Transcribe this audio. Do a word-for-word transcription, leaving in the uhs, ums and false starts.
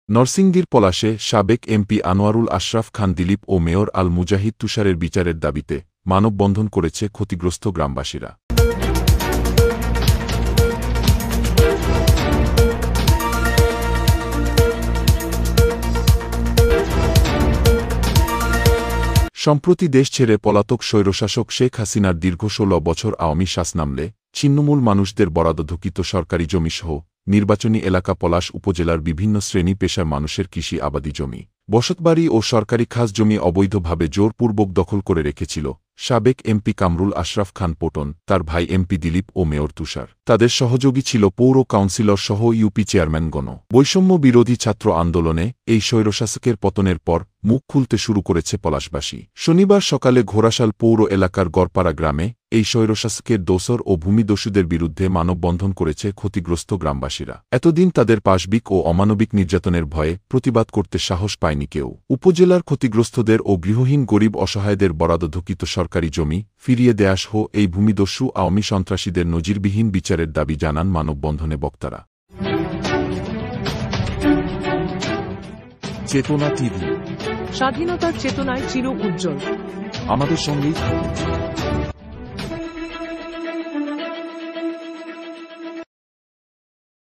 নরসিংদীর পলাশে সাবেক এমপি আনোয়ারুল আশরাফ খান দিলীপ ও মেয়র আল মুজাহিদ তুষারের বিচারের দাবিতে মানববন্ধন করেছে ক্ষতিগ্রস্ত গ্রামবাসীরা। সম্প্রতি দেশ ছেড়ে পলাতক স্বৈরশাসক শেখ হাসিনার দীর্ঘ ষোলো বছর আওয়ামী শাসনামলে ছিন্নমূল মানুষদের বরাদ্দকৃত সরকারি জমিসহ নির্বাচনী এলাকা পলাশ উপজেলার বিভিন্ন শ্রেণী পেশার মানুষের কৃষি আবাদি জমি, বসতবাড়ি ও সরকারি খাস জমি অবৈধভাবে জোরপূর্বক দখল করে রেখেছিল সাবেক এমপি কামরুল আশরাফ খান পটন, তার ভাই এমপি দিলীপ ও মেয়র তুষার। তাদের সহযোগী ছিল পৌর কাউন্সিলর সহ ইউপি চেয়ারম্যানগণ। বৈষম্য বিরোধী ছাত্র আন্দোলনে এই স্বৈরশাসকের পতনের পর মুখ খুলতে শুরু করেছে পলাশবাসী। শনিবার সকালে ঘোড়াশাল পৌর এলাকার গড়পাড়া গ্রামে এই স্বৈরশাসকের দোসর ও ভূমিদস্যুদের বিরুদ্ধে মানববন্ধন করেছে ক্ষতিগ্রস্ত গ্রামবাসীরা। এতদিন তাদের পাশবিক ও অমানবিক নির্যাতনের ভয়ে প্রতিবাদ করতে সাহস পায়নি কেউ। উপজেলার ক্ষতিগ্রস্তদের ও গৃহহীন গরিব অসহায়দের বরাদ্দকৃত সরকারি জমি ফিরিয়ে দেয়া সহ এই ভূমিদস্যু আওয়ামী সন্ত্রাসীদের নজিরবিহীন বিচারের দাবি জানান মানববন্ধনে বক্তারা। চেতনা টিভি, স্বাধীনতার চেতনায় চির উজ্জ্বল। আমাদের সঙ্গেই থাকুন।